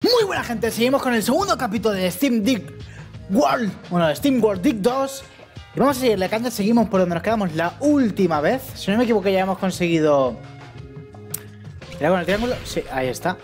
Muy buena gente, seguimos con el segundo capítulo de Steam Dig World. Bueno, de Steam World Dig 2. Y vamos a seguirle, que antes seguimos por donde nos quedamos la última vez. Si no me equivoco ya hemos conseguido... ¿Era con el triángulo? Sí, ahí está.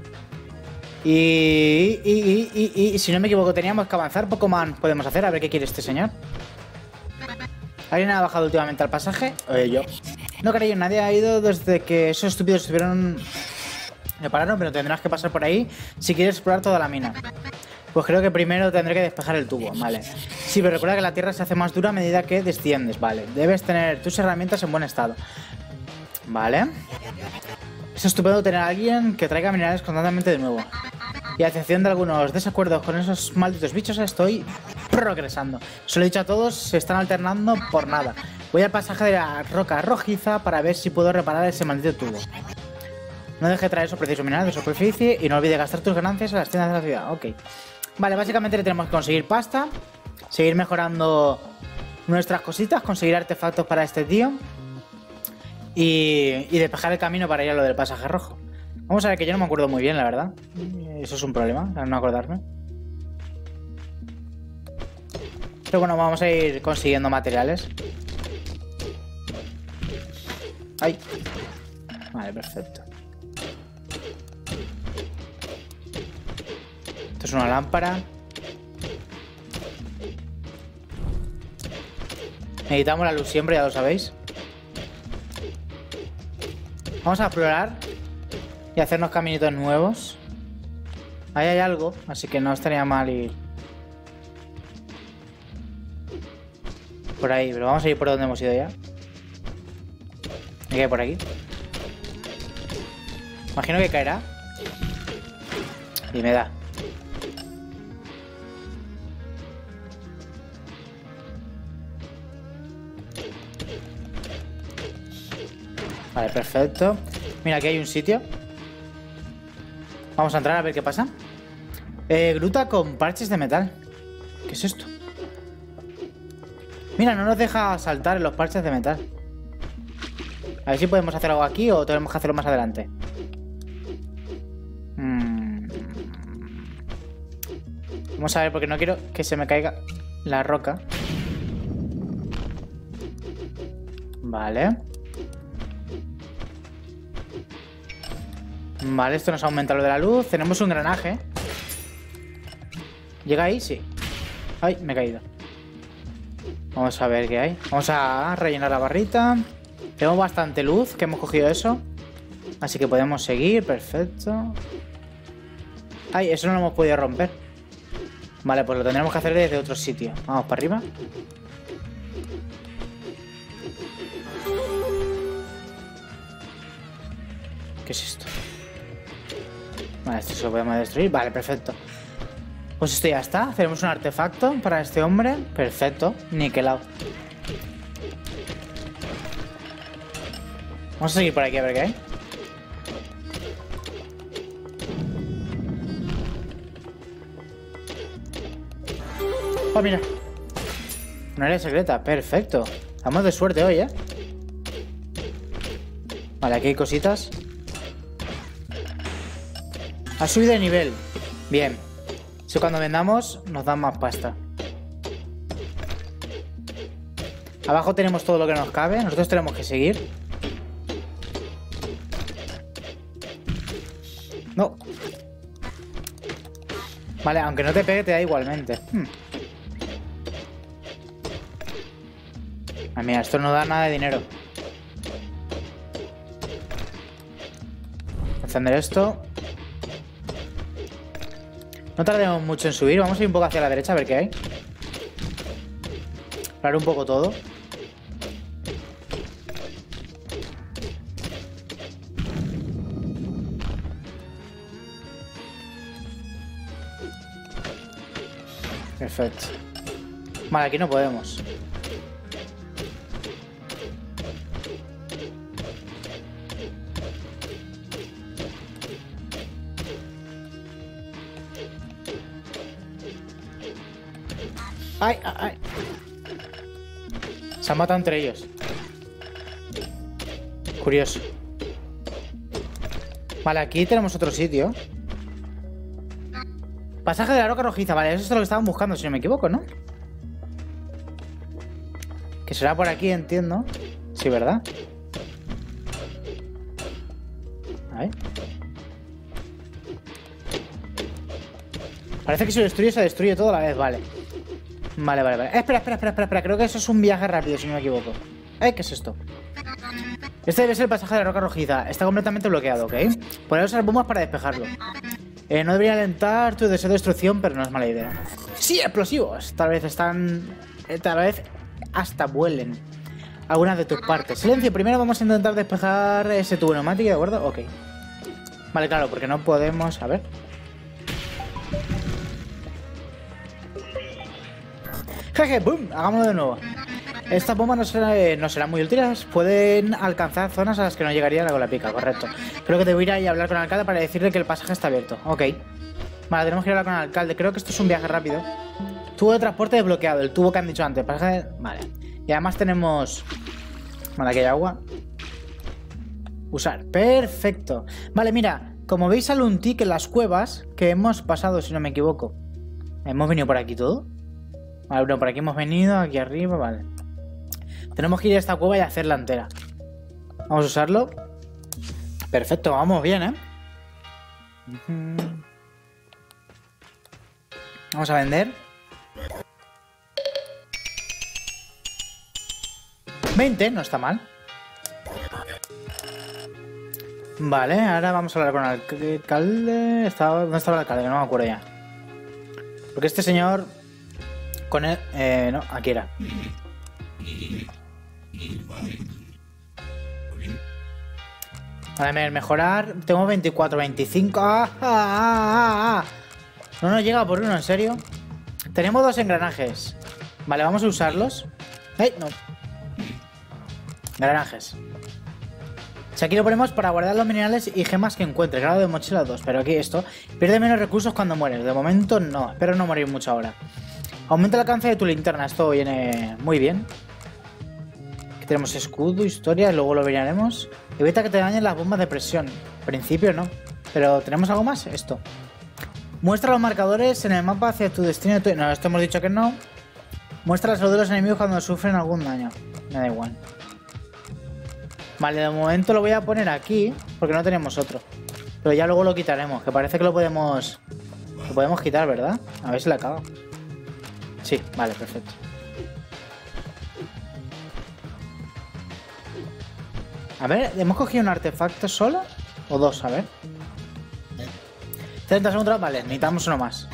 Y si no me equivoco teníamos que avanzar. Poco más podemos hacer, a ver qué quiere este señor. ¿Alguien ha bajado últimamente al pasaje? Yo. No creo, nadie ha ido desde que esos estúpidos estuvieron... Me pararon, pero tendrás que pasar por ahí si quieres explorar toda la mina. Pues creo que primero tendré que despejar el tubo, vale. Sí, pero recuerda que la tierra se hace más dura a medida que desciendes, vale. Debes tener tus herramientas en buen estado. Vale. Es estupendo tener a alguien que traiga minerales constantemente de nuevo. Y a excepción de algunos desacuerdos con esos malditos bichos, estoy progresando. Se lo he dicho a todos, se están alternando por nada. Voy al pasaje de la roca rojiza para ver si puedo reparar ese maldito tubo. No deje de traer esos precisos minerales de superficie y no olvide gastar tus ganancias en las tiendas de la ciudad. Ok. Vale, básicamente le tenemos que conseguir pasta, seguir mejorando nuestras cositas, conseguir artefactos para este tío y despejar el camino para ir a lo del pasaje rojo. Vamos a ver, que yo no me acuerdo muy bien, la verdad. Eso es un problema, al no acordarme. Pero bueno, vamos a ir consiguiendo materiales. ¡Ay! Vale, perfecto. Esto es una lámpara. Necesitamos la luz siempre, ya lo sabéis. Vamos a explorar y hacernos caminitos nuevos. Ahí hay algo, así que no estaría mal ir por ahí, pero vamos a ir por donde hemos ido ya. ¿Qué hay por aquí? Imagino que caerá. Y me da. Vale, perfecto. Mira, aquí hay un sitio. Vamos a entrar a ver qué pasa. Gruta con parches de metal. ¿Qué es esto? Mira, no nos deja saltar en los parches de metal. A ver si podemos hacer algo aquí o tenemos que hacerlo más adelante. Vamos a ver, porque no quiero que se me caiga la roca. Vale. Vale, esto nos aumenta lo de la luz. Tenemos un engranaje. ¿Llega ahí? Sí. Ay, me he caído. Vamos a ver qué hay. Vamos a rellenar la barrita. Tenemos bastante luz, que hemos cogido eso. Así que podemos seguir, perfecto. Ay, eso no lo hemos podido romper. Vale, pues lo tendremos que hacer desde otro sitio. Vamos para arriba. ¿Qué es esto? Vale, esto se lo podemos destruir. Vale, perfecto. Pues esto ya está. Tenemos un artefacto para este hombre. Perfecto, niquelado. Vamos a seguir por aquí a ver qué hay. Oh, mira. Una área secreta, perfecto. Estamos de suerte hoy, ¿eh? Vale, aquí hay cositas. Ha subido de nivel. Bien. Eso cuando vendamos nos dan más pasta. Abajo tenemos todo lo que nos cabe. Nosotros tenemos que seguir. No. Vale, aunque no te pegue te da igualmente. Ah, mira, esto no da nada de dinero. Encender esto. No tardemos mucho en subir. Vamos a ir un poco hacia la derecha a ver qué hay. Parar un poco todo. Perfecto. Vale, aquí no podemos. ¡Ay, ay, ay! Se han matado entre ellos. Curioso. Vale, aquí tenemos otro sitio. Pasaje de la roca rojiza. Vale, eso es lo que estaban buscando, si no me equivoco, ¿no? Que será por aquí, entiendo. Sí, ¿verdad? A ver. Parece que si lo destruye, se destruye todo a la vez, vale. Vale. Espera. Creo que eso es un viaje rápido, si no me equivoco. ¿Qué es esto? Este debe ser el pasaje de la roca rojiza. Está completamente bloqueado, ¿ok? Poner usar bombas para despejarlo. No debería alentar tu deseo de destrucción, pero no es mala idea. ¡Sí, explosivos! Tal vez hasta vuelen algunas de tus partes. Silencio, primero vamos a intentar despejar ese tubo neumático, ¿de acuerdo? Ok. Vale, claro, porque no podemos... A ver... Jeje, boom, hagámoslo de nuevo. Estas bombas no serán muy útiles. Pueden alcanzar zonas a las que no llegaría con la pica, correcto. Creo que debo ir ahí a hablar con el alcalde para decirle que el pasaje está abierto. Ok. Vale, tenemos que ir a hablar con el alcalde. Creo que esto es un viaje rápido. Tubo de transporte desbloqueado, el tubo que han dicho antes. Pasaje... Vale. Y además tenemos... Vale, aquí hay agua. Usar. Perfecto. Vale, mira. Como veis sale un tic en las cuevas que hemos pasado, si no me equivoco. ¿Hemos venido por aquí todo? Vale, bueno, por aquí hemos venido, aquí arriba, vale. Tenemos que ir a esta cueva y hacerla entera. Vamos a usarlo. Perfecto, vamos bien, ¿eh? Vamos a vender. 20, no está mal. Vale, ahora vamos a hablar con el alcalde. ¿Dónde estaba el alcalde? No me acuerdo ya. Porque este señor... Con él... no, aquí era. Vale, mejorar. Tengo 24, 25. No nos llega por uno, ¿en serio? Tenemos 2 engranajes. Vale, vamos a usarlos. No. Engranajes. Si aquí lo ponemos para guardar los minerales y gemas que encuentre. Grado de mochila 2. Pero aquí esto. Pierde menos recursos cuando mueres. De momento no. Espero no morir mucho ahora. Aumenta el alcance de tu linterna. Esto viene muy bien. Aquí tenemos escudo, historia. Luego lo veremos. Evita que te dañen las bombas de presión. En principio no. Pero ¿tenemos algo más? Esto. Muestra los marcadores en el mapa hacia tu destino. No, esto hemos dicho que no. Muestra la salud de los enemigos cuando sufren algún daño. Me da igual. Vale, de momento lo voy a poner aquí. Porque no tenemos otro. Pero ya luego lo quitaremos. Que parece que lo podemos... Lo podemos quitar, ¿verdad? A ver si la cago. Sí, vale, perfecto. A ver, ¿hemos cogido un artefacto solo? ¿O 2? A ver. 30 segundos, vale, necesitamos uno más.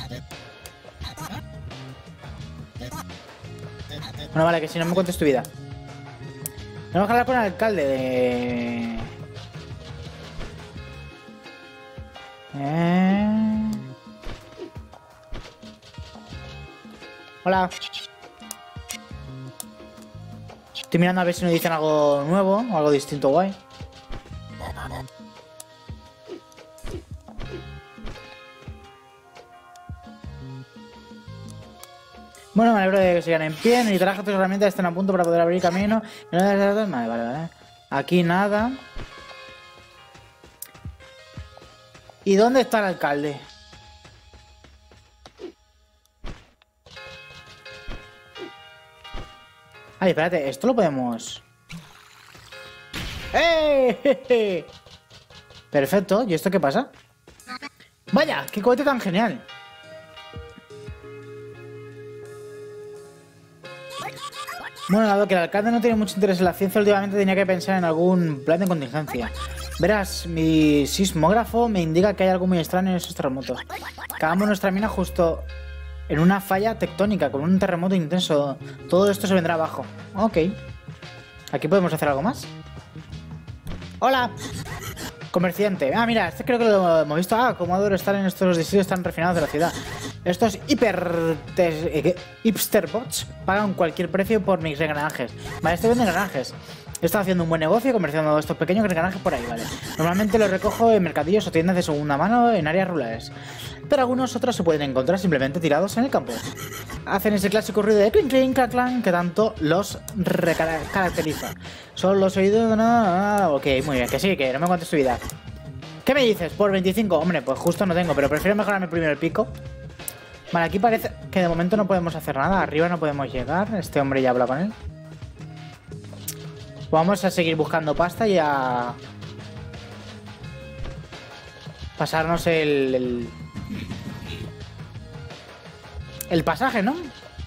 Bueno, vale, que si no me cuentes tu vida. Tenemos que hablar con el alcalde de... Hola. Estoy mirando a ver si nos dicen algo nuevo o algo distinto guay. Bueno, me alegro de que sigan en pie. Necesitarás que tus herramientas estén a punto para poder abrir camino. Vale. Aquí nada. ¿Y dónde está el alcalde? Ay, espérate, esto lo podemos... ¡Eh! Perfecto, ¿y esto qué pasa? ¡Vaya! ¡Qué cohete tan genial! Bueno, dado que el alcalde no tiene mucho interés en la ciencia, últimamente tenía que pensar en algún plan de contingencia. Verás, mi sismógrafo me indica que hay algo muy extraño en esos terremotos. Cavamos nuestra mina justo en una falla tectónica, con un terremoto intenso. Todo esto se vendrá abajo. Ok. ¿Aquí podemos hacer algo más? ¡Hola! Comerciante. Ah, mira, este creo que lo hemos visto. Ah, cómo adoro estar en estos distritos tan refinados de la ciudad. Estos hipsterbots pagan cualquier precio por mis engranajes. Vale, estoy vendiendo engranajes. Estoy haciendo un buen negocio comerciando estos pequeños engranajes por ahí, vale. Normalmente los recojo en mercadillos o tiendas de segunda mano en áreas rurales. Pero algunos otros se pueden encontrar simplemente tirados en el campo. Hacen ese clásico ruido de clink, clink, clac, clan que tanto los caracteriza. Son los oídos... No. Ok, muy bien, que sí, que no me cuentes tu vida. ¿Qué me dices? Por 25. Hombre, pues justo no tengo, pero prefiero mejorarme primero el pico. Vale, aquí parece que de momento no podemos hacer nada. Arriba no podemos llegar. Este hombre ya habla con él. Vamos a seguir buscando pasta y a... pasarnos el pasaje, ¿no?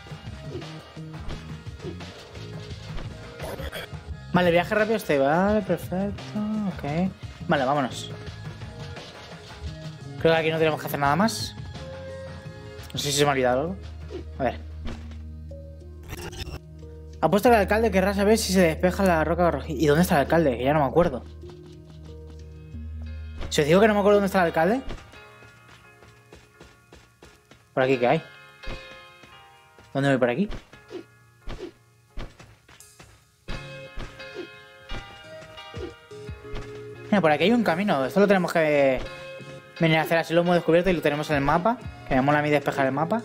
Vale, viaje rápido este. Vale, perfecto. Ok. Vale, vámonos. Creo que aquí no tenemos que hacer nada más. No sé si se me ha olvidado algo. A ver. Apuesto que el alcalde querrá saber si se despeja la roca rojiza. ¿Y dónde está el alcalde? Que ya no me acuerdo. Si os digo que no me acuerdo dónde está el alcalde. ¿Por aquí qué hay? ¿Dónde voy por aquí? Mira, por aquí hay un camino. Esto lo tenemos que venir a hacer así. Lo hemos descubierto y lo tenemos en el mapa. Que me mola a mí despejar el mapa.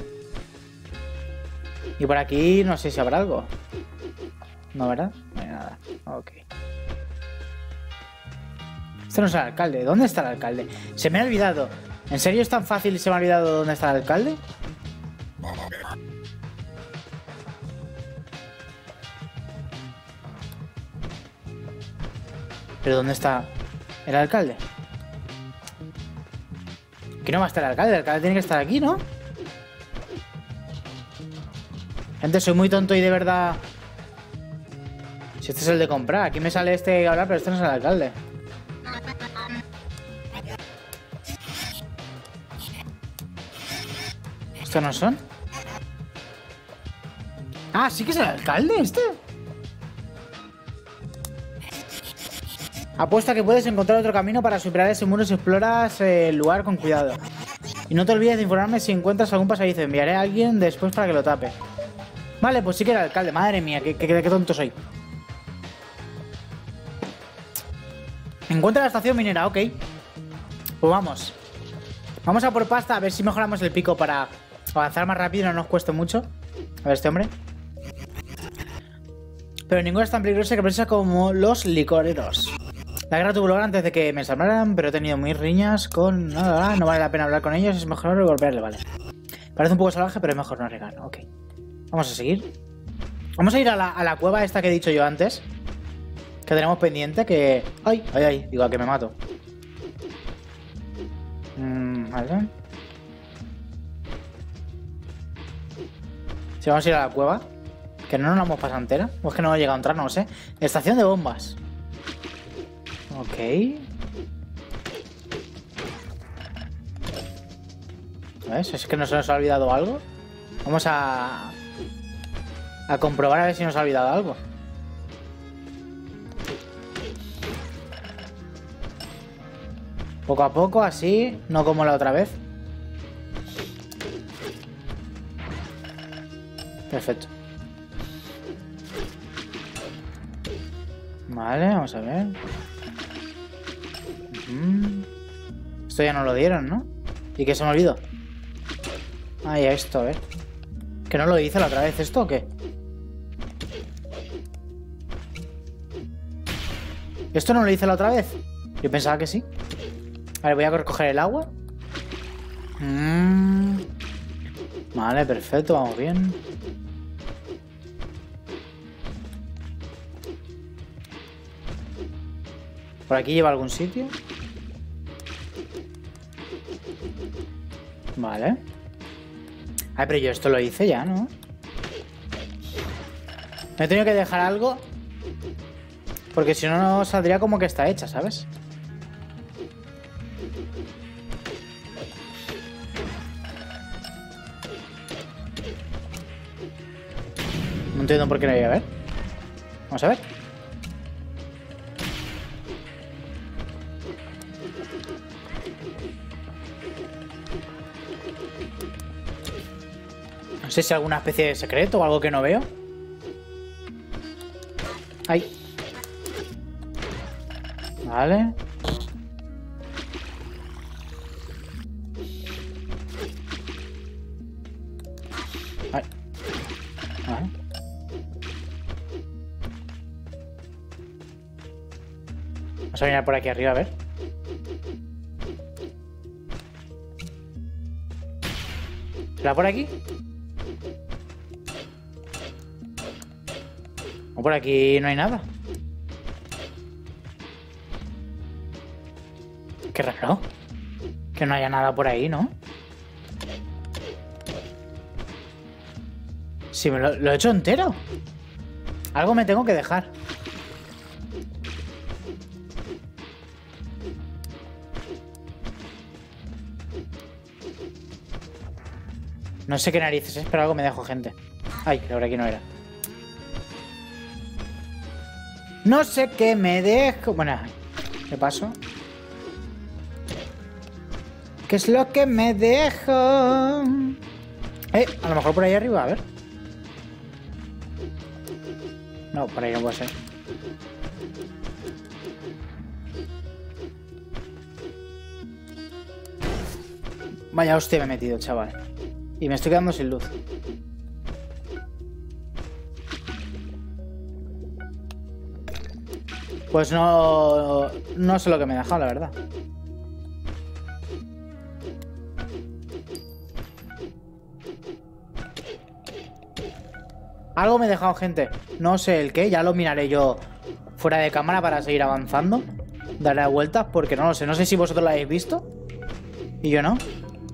Y por aquí no sé si habrá algo. No, ¿verdad? No hay nada. Ok. Este no es el alcalde. ¿Dónde está el alcalde? Se me ha olvidado. ¿En serio es tan fácil y se me ha olvidado dónde está el alcalde? ¿Pero dónde está el alcalde? Aquí no va a estar el alcalde tiene que estar aquí, ¿no? Gente, soy muy tonto y de verdad... Si este es el de comprar. Aquí me sale este que hablar, pero este no es el alcalde. ¿Estos no son? Ah, sí que es el alcalde este. Apuesta que puedes encontrar otro camino para superar ese muro si exploras el lugar con cuidado. Y no te olvides de informarme si encuentras algún pasadizo. Enviaré a alguien después para que lo tape. Vale, pues sí que era el alcalde. Madre mía, qué tonto soy. Encuentra la estación minera, ok. Pues vamos. Vamos a por pasta a ver si mejoramos el pico para avanzar más rápido y no nos cueste mucho. A ver este hombre. Pero ninguno es tan peligroso que precisa como los licoreros. La guerra tuvo lugar antes de que me ensamblaran, pero he tenido muy riñas con... No vale la pena hablar con ellos, es mejor golpearle, vale. Parece un poco salvaje, pero es mejor no arriesgar, ok. Vamos a seguir. Vamos a ir a la cueva esta que he dicho yo antes. Que tenemos pendiente, que... ¡Ay! ¡Ay, ay! Digo, a que me mato. Vale. Si vamos a ir a la cueva. Que no nos la hemos pasado entera. O es que no hemos llegado a entrar, no lo sé. Estación de bombas. Ok. ¿Ves? ¿Es que no se nos ha olvidado algo? Vamos a comprobar a ver si nos ha olvidado algo. Poco a poco, así. No como la otra vez. Perfecto. Vale, vamos a ver. Esto ya no lo dieron, ¿no? ¿Y qué se me olvidó? Ah, ya esto, a ver. ¿Que no lo hice la otra vez esto o qué? ¿Esto no lo hice la otra vez? Yo pensaba que sí. Vale, voy a recoger el agua. Vale, perfecto, vamos bien. ¿Por aquí lleva algún sitio? Vale. Ay, pero yo esto lo hice ya, ¿no? Me he tenido que dejar algo. Porque si no, no saldría como que está hecha, ¿sabes? No entiendo por qué no voy a ver. Vamos a ver. No sé si alguna especie de secreto o algo que no veo. Ahí. Vale. Vale. Vale. Vamos a mirar por aquí arriba, a ver. ¿Será por aquí? O por aquí no hay nada. Qué raro. Que no haya nada por ahí, ¿no? Sí, me lo he hecho entero. Algo me tengo que dejar. No sé qué narices es, pero algo me dejo, gente. Ay, que por aquí no era. No sé qué me dejo. Bueno, ¿qué paso? ¿Qué es lo que me dejo? A lo mejor por ahí arriba, a ver. No, por ahí no puede ser. Vaya hostia me he metido, chaval. Y me estoy quedando sin luz. Pues no sé lo que me he dejado, la verdad. Algo me he dejado, gente. No sé el qué. Ya lo miraré yo fuera de cámara para seguir avanzando. Daré vueltas porque no lo sé. No sé si vosotros lo habéis visto. Y yo no.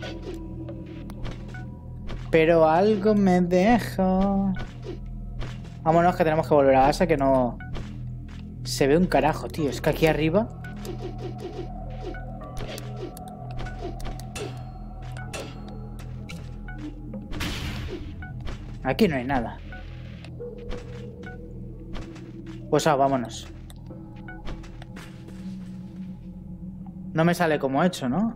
Pero algo me dejo. Vámonos, que tenemos que volver a casa, que no... Se ve un carajo, tío. Es que aquí arriba... Aquí no hay nada. Pues vámonos. No me sale como he hecho, ¿no?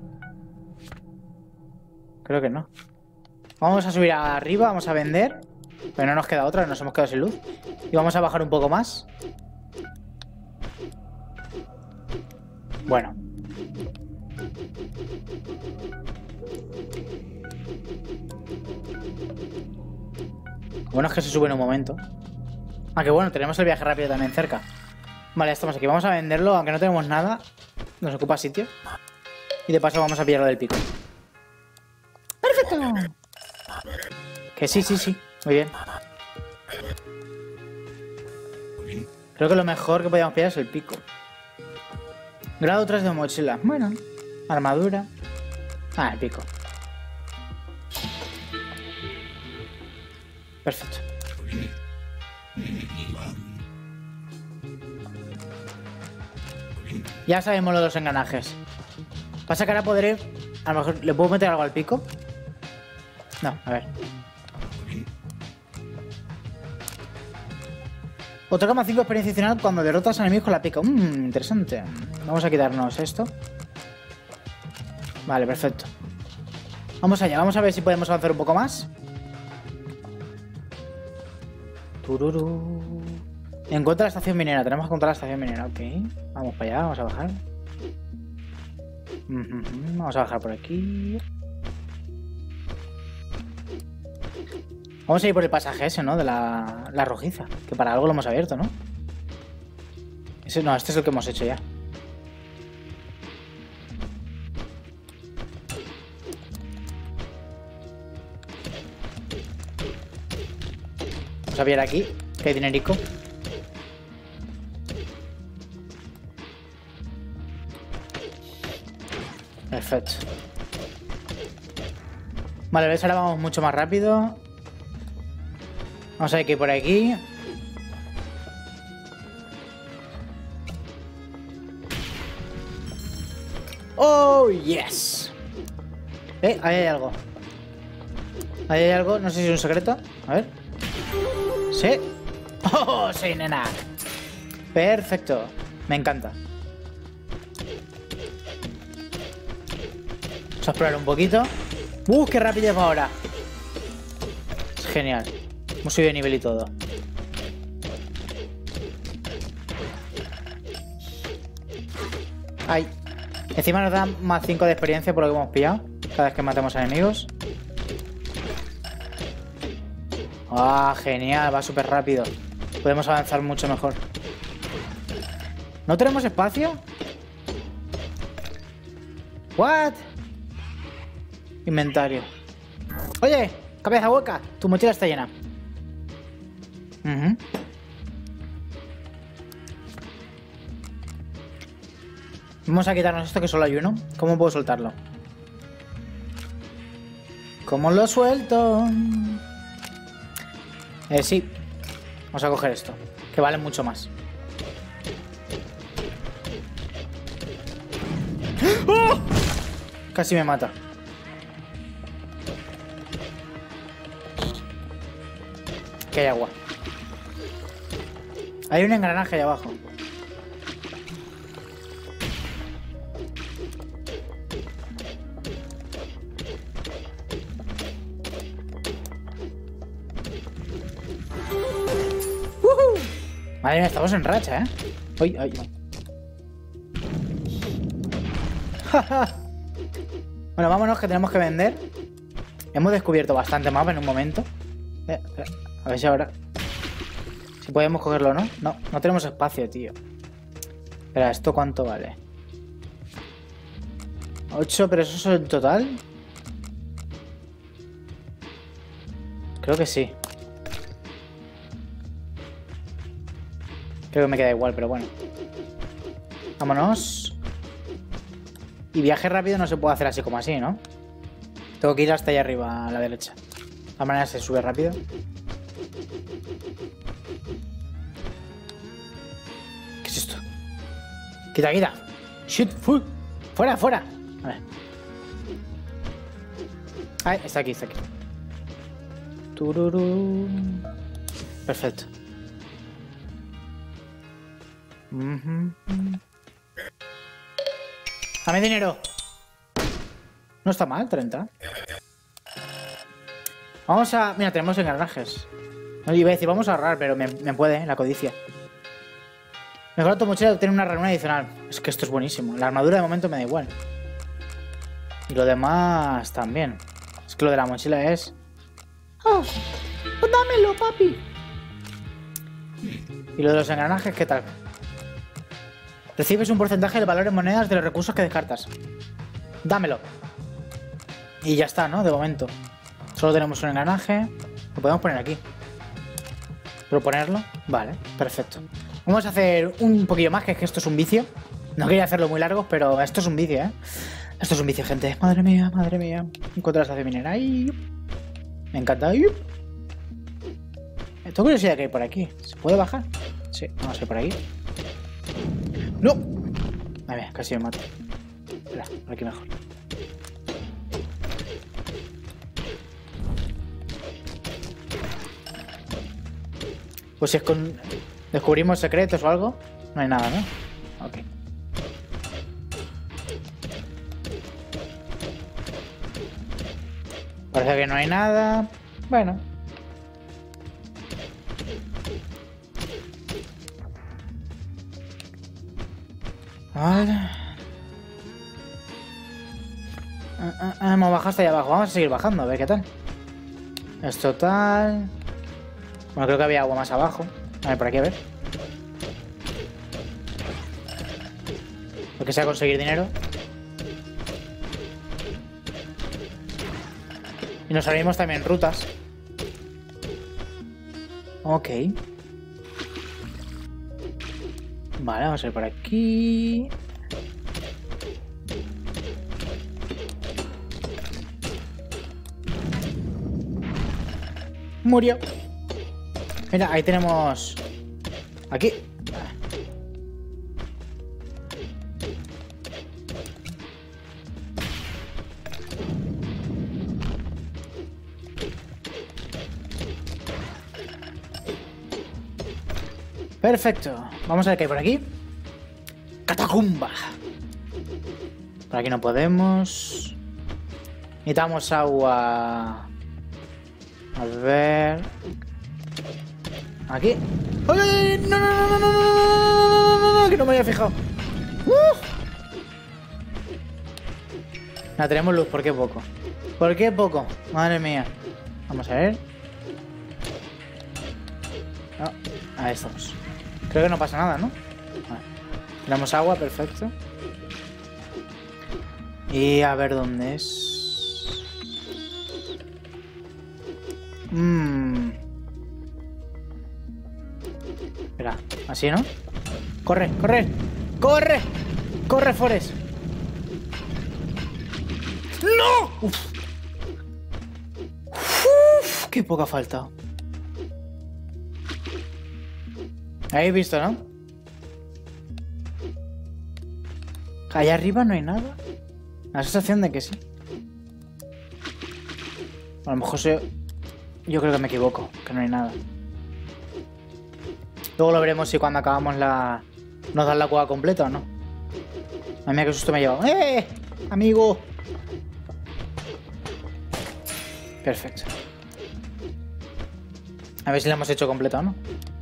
Creo que no. Vamos a subir arriba, vamos a vender. Pero no nos queda otra, nos hemos quedado sin luz. Y vamos a bajar un poco más. Bueno. Bueno, es que se sube en un momento. Ah, que bueno, tenemos el viaje rápido también cerca. Vale, ya estamos aquí. Vamos a venderlo, aunque no tenemos nada. Nos ocupa sitio. Y de paso vamos a pillarlo del pico. ¡Perfecto! Que sí. Muy bien. Creo que lo mejor que podíamos pillar es el pico. Grado 3 de mochila. Bueno. Armadura. Ah, el pico. Perfecto. Ya sabemos lo de los engranajes. Pasa que ahora podré... A lo mejor le puedo meter algo al pico. No, a ver. Otorga 5 experiencia adicional cuando derrotas a enemigos con la pica. Interesante. Vamos a quitarnos esto. Vale, perfecto. Vamos allá, vamos a ver si podemos avanzar un poco más. Tururú. Encuentra la estación minera. Tenemos que encontrar la estación minera. Ok. Vamos para allá, vamos a bajar. Vamos a bajar por aquí. Vamos a ir por el pasaje ese, ¿no? De la rojiza. Que para algo lo hemos abierto, ¿no? No, este es el que hemos hecho ya. Vamos a ver aquí. Que hay dinerico. Perfecto. Vale, ¿ves? Ahora vamos mucho más rápido. Vamos a ver qué hay por aquí. ¡Oh, yes! Ahí hay algo. Ahí hay algo, no sé si es un secreto. A ver. ¿Sí? ¡Oh, sí, nena! Perfecto. Me encanta. Vamos a explorar un poquito. ¡Qué rápido va ahora! Es genial. Hemos subido de nivel y todo. ¡Ay! Encima nos da más 5 de experiencia por lo que hemos pillado. Cada vez que matemos a enemigos. ¡Ah, genial! Va súper rápido. Podemos avanzar mucho mejor. ¿No tenemos espacio? ¿What? Inventario. Oye, cabeza hueca, tu mochila está llena. Vamos a quitarnos esto que solo hay uno. ¿Cómo puedo soltarlo? ¿Cómo lo suelto? Sí. Vamos a coger esto, que vale mucho más. ¡Oh! Casi me mata. Que hay agua. Hay un engranaje ahí abajo. Madre mía, estamos en racha, ¿eh? ¡Ay, ay! Bueno, vámonos, que tenemos que vender. Hemos descubierto bastante mapa en un momento. Espera, a ver si ahora... Si podemos cogerlo, ¿no? No, no tenemos espacio, tío. Espera, ¿esto cuánto vale? 8, pero eso es en total. Creo que sí. Creo que me queda igual, pero bueno. Vámonos. Y viaje rápido no se puede hacer así como así, ¿no? Tengo que ir hasta allá arriba, a la derecha. De todas maneras se sube rápido. ¿Qué es esto? Quita, quita. Shit, fuera, fuera. A ver. Ay, está aquí, está aquí. Tururú. Perfecto. Dame dinero. No está mal, 30. Vamos a... Mira, tenemos engranajes. No iba a decir, vamos a ahorrar, pero me puede, la codicia. Mejor tu mochila tiene una ranura adicional. Es que esto es buenísimo. La armadura de momento me da igual. Y lo demás también. Es que lo de la mochila es... ¡Oh! Pues dámelo, papi. Y lo de los engranajes, ¿qué tal? Recibes un porcentaje del valor en monedas de los recursos que descartas. Dámelo. Y ya está, ¿no? De momento. Solo tenemos un engranaje. Lo podemos poner aquí. ¿Puedo ponerlo? Vale, perfecto. Vamos a hacer un poquillo más, que es que esto es un vicio. No quería hacerlo muy largo, pero esto es un vicio, ¿eh? Esto es un vicio, gente. Madre mía, madre mía. Encuentro la estación minera. ¡Ay! Me encanta. ¡Ay! Tengo curiosidad que hay por aquí. ¿Se puede bajar? Sí, vamos a ir por aquí. ¡No! A ver, casi me mato. Espera, por aquí mejor. Pues si es con... descubrimos secretos o algo, no hay nada, ¿no? Ok. Parece que no hay nada. Bueno. Vale. Hemos bajado hasta allá abajo. Vamos a seguir bajando, a ver qué tal. Es total. Bueno, creo que había agua más abajo. A ver, por aquí, a ver. Lo que sea conseguir dinero. Y nos abrimos también rutas. Ok. Vale, vamos a ir por aquí. Murió. Mira, ahí tenemos... Aquí. Perfecto. Vamos a ver qué hay por aquí. Catacumba. Por aquí no podemos. Necesitamos agua. A ver. Aquí. ¡Ay, ay! ¡No, no, no, no, no, no, no! Que no me había fijado. No, tenemos luz. ¿Por qué poco? ¿Por qué poco? Madre mía. Vamos a ver. No, ahí estamos. Creo que no pasa nada, ¿no? Vale. Tenemos agua, perfecto. Y a ver dónde es. Espera, así, ¿no? ¡Corre, corre! ¡Corre! ¡Corre, Forest! ¡No! Uf. Uf, ¡qué poca falta! ¿Habéis visto, no? Allá arriba no hay nada. La sensación de que sí. A lo mejor yo creo que me equivoco, que no hay nada. Luego lo veremos si cuando acabamos nos dan la cueva completa o no. A mí qué susto me ha llevado. ¡Eh! Amigo. Perfecto. A ver si la hemos hecho completa o no.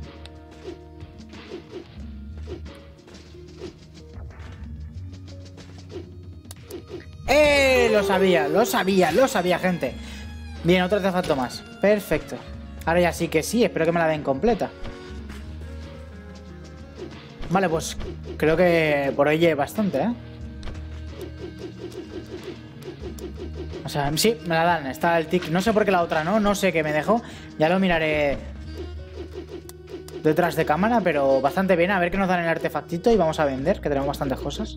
Lo sabía, gente. Bien, otro artefacto más. Perfecto. Ahora ya sí que sí, espero que me la den completa. Vale, pues creo que por hoy lleve bastante, ¿eh? O sea, sí, me la dan, está el tic. No sé por qué la otra no sé qué me dejó. Ya lo miraré detrás de cámara, pero bastante bien. A ver qué nos dan el artefactito y vamos a vender, que tenemos bastantes cosas.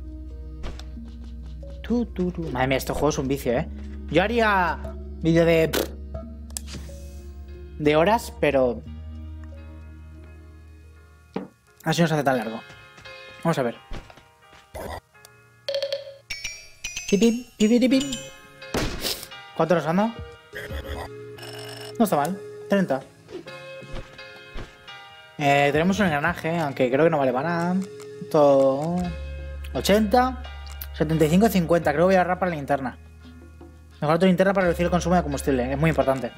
Madre mía, este juego es un vicio, ¿eh? Yo haría vídeo de horas, pero así no se hace tan largo. Vamos a ver. Pipim, pipiripim. ¿Cuánto nos han dado? No está mal. 30. Tenemos un engranaje, aunque creo que no vale para nada. 80. 75 y 50. Creo que voy a ahorrar para la linterna. Mejor tu linterna para reducir el consumo de combustible. Es muy importante.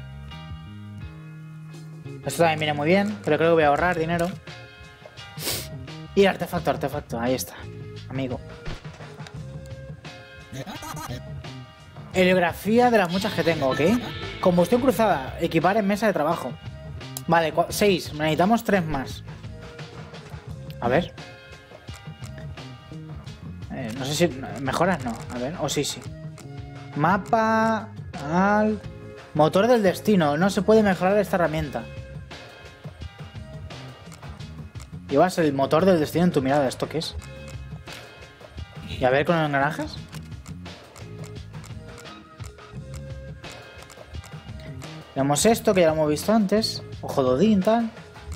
Esto también viene muy bien, pero creo que voy a ahorrar dinero. Y artefacto. Ahí está, amigo. Heliografía de las muchas que tengo, ¿ok? Combustión cruzada. Equipar en mesa de trabajo. Vale, 6. Necesitamos 3 más. A ver. No sé si... ¿Mejoras? No. A ver. O sí. Mapa... Motor del destino. No se puede mejorar esta herramienta. Llevas el motor del destino en tu mirada. ¿Esto qué es? Y a ver con los engranajes. Tenemos esto que ya lo hemos visto antes. Ojo de Odín, tal.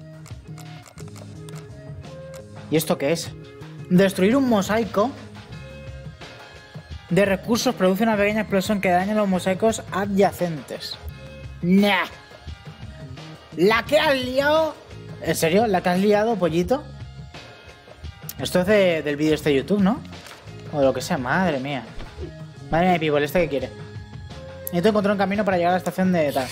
¿Y esto qué es? Destruir un mosaico de recursos produce una pequeña explosión que daña los mosaicos adyacentes. Nah. La que has liado. ¿En serio? ¿La que has liado, pollito? Esto es del vídeo este de YouTube, ¿no? O de lo que sea. Madre mía. Madre mía, People, ¿este qué quiere? Necesito encontrar un camino para llegar a la estación de tal.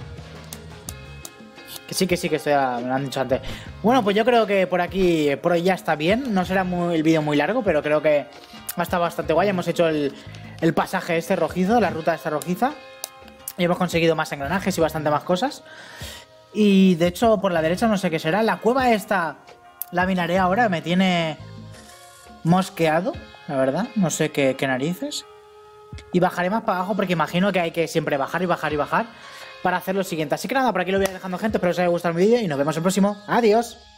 Que sí, esto ya me lo han dicho antes. Bueno, pues yo creo que por aquí, por hoy ya está bien. No será el vídeo muy largo, pero creo que ha estado bastante guay. Hemos hecho el pasaje este rojizo, la ruta esta rojiza. Y hemos conseguido más engranajes y bastante más cosas. Y de hecho, por la derecha no sé qué será. La cueva esta la miraré ahora. Me tiene mosqueado, la verdad. No sé qué narices. Y bajaré más para abajo porque imagino que hay que siempre bajar y bajar y bajar para hacer lo siguiente. Así que nada, por aquí lo voy a ir dejando, gente. Espero que os haya gustado el vídeo y nos vemos en el próximo. ¡Adiós!